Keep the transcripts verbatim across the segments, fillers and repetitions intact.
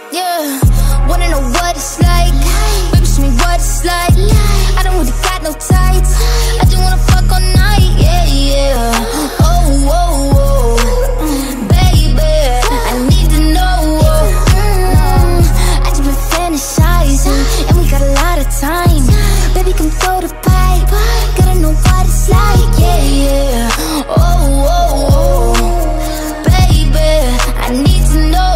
Yeah, wanna know what it's like? Baby, show me what it's like. I don't really got no tights. I just wanna fuck all night. Yeah, yeah. Oh, oh, oh, baby, I need to know. Mm, I just been fantasizing, and we got a lot of time. Baby, come throw the pipe. Gotta know what it's like. Yeah, yeah. Oh, oh, oh, baby, I need to know.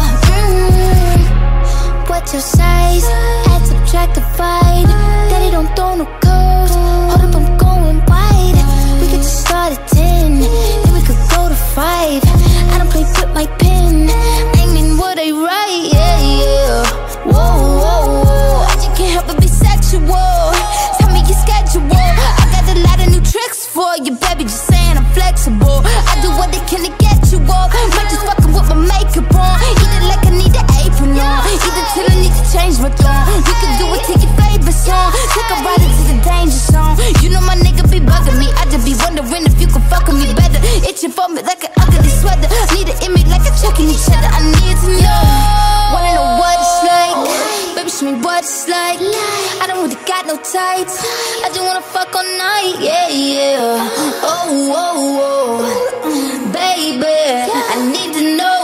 Mm, what's your size? Add, subtract, divide. Daddy don't throw no curves. Hold up, I'm going wide. We could just start at ten, then we could go to five. I don't play with my pen. I mean what I write. Yeah, yeah. Whoa, whoa, whoa. I just can't help but be sexual. Tell me your schedule. I got a lot of new tricks for you, baby. Just saying I'm flexible. I do what they can to get you off. Might just fucking with my makeup on. Eat it like I need an apron on. Eat it till I need to change my tone. We can do it to your favorite song. Take a ride into the danger zone. You know my nigga be bugging me. I just be wondering if you can fuck with me better. Itching for me like an ugly sweater. Need an image like a checking each other. I need to know. Wanna know what it's like? Baby, show me what it's like. I don't really got no tights. I just wanna fuck all night. Yeah, yeah. Oh, oh, oh, baby, I need to know.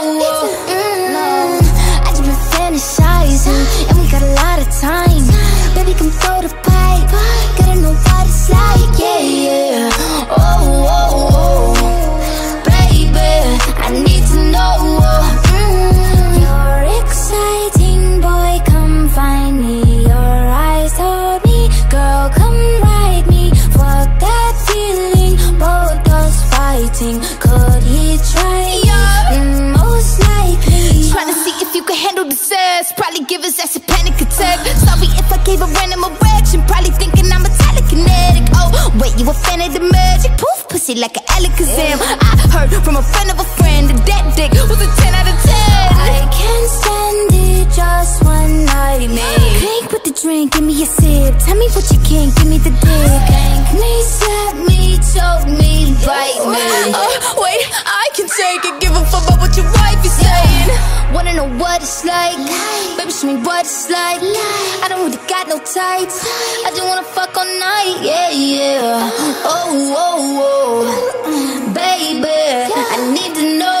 Mm, I just been fantasizing, and we got a lot of time. Baby, come throw the pipe. Gotta know what it's like. Yeah, yeah. Oh, oh, oh, baby, I need to know. Mm, you're exciting, boy, come find me. Your eyes told me, girl, come ride me. Fuck that feeling, both us fighting. Could he try? Yeah. Mm, most likely. Trying to see if you can handle the sex. Probably give his ass a panic attack. Sorry if I gave a random erection. Probably thinking I'm a telekinetic. Oh, wait, you a fan of the magic? Poof, pussy like an Alakazam. I heard from a friend of a friend that that dick was a ten out of ten. I can't stand it, just one night, man. Drink with the drink, give me a sip. Tell me what you can, give me the dick. Spank me, slap me, choke me, bite me. Oh, wait, I can take it. Give a fuck about what your wife is saying. Wanna know what it's like? Baby, show me what it's like. I don't really got no tights. I just wanna fuck all night. Yeah, yeah. Oh, oh, oh, baby, I need to know.